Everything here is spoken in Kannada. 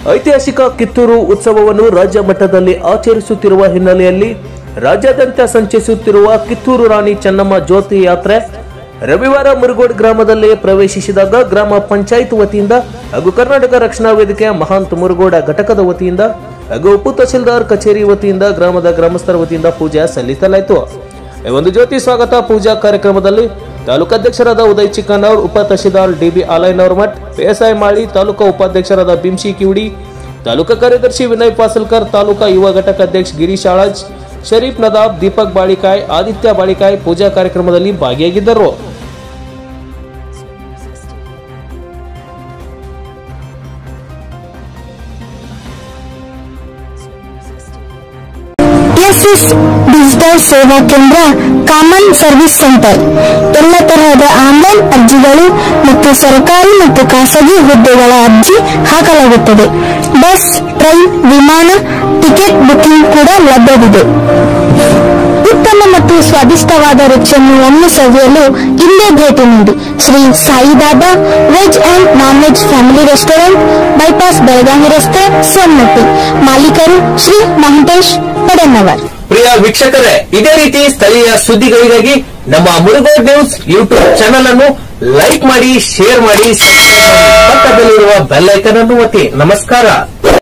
ಐತಿಹಾಸಿಕ ಕಿತ್ತೂರು ಉತ್ಸವವನ್ನು ರಾಜ್ಯ ಮಟ್ಟದಲ್ಲಿ ಆಚರಿಸುತ್ತಿರುವ ಹಿನ್ನೆಲೆಯಲ್ಲಿ ರಾಜ್ಯಾದ್ಯಂತ ಸಂಚರಿಸುತ್ತಿರುವ ಕಿತ್ತೂರು ರಾಣಿ ಚೆನ್ನಮ್ಮ ಜ್ಯೋತಿ ಯಾತ್ರೆ ರವಿವಾರ ಮುರುಗೋಡ್ ಗ್ರಾಮದಲ್ಲಿ ಪ್ರವೇಶಿಸಿದಾಗ ಗ್ರಾಮ ಪಂಚಾಯತ್ ವತಿಯಿಂದ ಹಾಗೂ ಕರ್ನಾಟಕ ರಕ್ಷಣಾ ವೇದಿಕೆಯ ಮಹಾಂತ್ ಮುರುಗೋಡ ಘಟಕದ ವತಿಯಿಂದ ಹಾಗೂ ಉಪ ತಹಶೀಲ್ದಾರ್ ಕಚೇರಿ ವತಿಯಿಂದ ಗ್ರಾಮದ ಗ್ರಾಮಸ್ಥರ ವತಿಯಿಂದ ಪೂಜೆ ಸಲ್ಲಿಸಲಾಯಿತು। ಈ ಒಂದು ಜ್ಯೋತಿ ಸ್ವಾಗತ ಪೂಜಾ ಕಾರ್ಯಕ್ರಮದಲ್ಲಿ ತಾಲೂಕಾಧ್ಯಕ್ಷರಾದ ಉದಯ್ ಚಿಕ್ಕನವರ್, ಉಪ ತಹಶೀಲ್ದಾರ್ ಡಿಬಿ ಆಲೈನವರ್ ಮಠ್, ಪಿಎಸ್ಐ ಮಾಳಿ, ತಾಲೂಕಾ ಉಪಾಧ್ಯಕ್ಷರಾದ ಬಿಂಶಿ ಕಿವಡಿ, ತಾಲೂಕಾ ಕಾರ್ಯದರ್ಶಿ ವಿನಯ್ ಪಾಸಲ್ಕರ್, ತಾಲೂಕಾ ಯುವ ಘಟಕ ಅಧ್ಯಕ್ಷ ಗಿರೀಶ್ ಆಳಜ್, ಶರೀಫ್ ನದಾಬ್, ದೀಪಕ್ ಬಾಳಿಕಾಯ್, ಆದಿತ್ಯ ಬಾಳಿಕಾಯ್ ಪೂಜಾ ಕಾರ್ಯಕ್ರಮದಲ್ಲಿ ಭಾಗಿಯಾಗಿದ್ದರು। ಡಿಜಿಟಲ್ ಸೇವಾ ಕೇಂದ್ರ ಕಾಮನ್ ಸರ್ವಿಸ್ ಸೆಂಟರ್ ಎಲ್ಲ ತರಹದ ಆನ್ಲೈನ್ ಅರ್ಜಿಗಳು ಮತ್ತು ಸರ್ಕಾರಿ ಮತ್ತು ಖಾಸಗಿ ಹುದ್ದೆಗಳ ಅರ್ಜಿ ಹಾಕಲಾಗುತ್ತದೆ। ಬಸ್, ಟ್ರೈನ್, ವಿಮಾನ ಟಿಕೆಟ್ ಬುಕಿಂಗ್ ಕೂಡ ಲಭ್ಯವಿದೆ। ಉತ್ತಮ ಮತ್ತು ಸ್ವಾದಿಷ್ಟವಾದ ರುಚಿಯನ್ನು ಒಮ್ಮೆ ಸವಿಯಲು ಇಲ್ಲೇ ಭೇಟಿ ನೀಡಿ। Shri Saibaba veg and non veg family restaurant, bypass Belagavi ರಸ್ತೆ, ಸೋಮನಟ್ಟಿ। ಮಾಲೀಕರು ಶ್ರೀ ಮಹಂತೇಶ್ ಪಡೆನವರ್। ಪ್ರಿಯ ವೀಕ್ಷಕರೇ, ಇದೇ ರೀತಿ ಸ್ಥಳೀಯ ಸುದ್ದಿಗಳಿಗಾಗಿ ನಮ್ಮ ಮುರುಗೋಡ್ ನ್ಯೂಸ್ ಯೂಟ್ಯೂಬ್ ಚಾನೆಲ್ ಅನ್ನು ಲೈಕ್ ಮಾಡಿ, ಶೇರ್ ಮಾಡಿ, ಪಕ್ಕದಲ್ಲಿರುವ ಬೆಲ್ ಐಕಾನ್ ಅನ್ನು ಒತ್ತಿ। ನಮಸ್ಕಾರ।